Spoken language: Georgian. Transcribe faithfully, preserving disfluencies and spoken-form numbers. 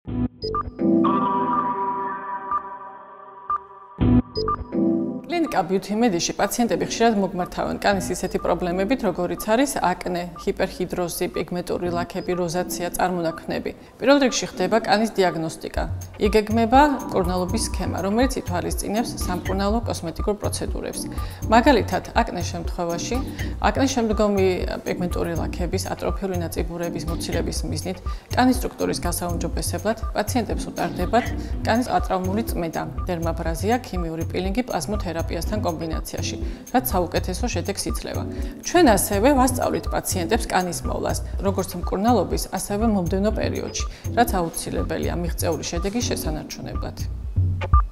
კლინიკა ბიუთი მედიში პაციენტები ხშირად მოგმართავენ კანის ისეთი პრობლემებით, როგორიც არის აკნე, ჰიპერჰიდროზი, პიგმენტური ლაქები, როზაცია, წარმონაქმნები. პირველ რიგში ხდება კანის დიაგნოსტიკა. იგეგმება მკურნალობის სქემა, რომელიც ითვალისწინებს სამკურნალო კოსმეტიკურ პროცედურებს. მაგალითად, აკნეს შემთხვევაში, აკნეს შემდგომი პიგმენტური ლაქების, ატროფიული ნაწიბურების მოცილების მიზნით, კანის სტრუქტურის გასაუმჯობესებლად პაციენტებს უტარდებათ კანის ატრაუმული წმედა, დერმაბრაზია, ქიმიური პილინგი პლაზმოთერაპიასთან კომბინაციაში, რაც საუკეთესო შედეგს იძლევა. ჩვენ ასევე ვასწავლით პაციენტებს კანის მოვლას, როგორც მკურნალობის, ასევე მომდევნო პერიოდში, რაც აუცილებელია მიღწეული შედეგის შესანარჩუნებლად.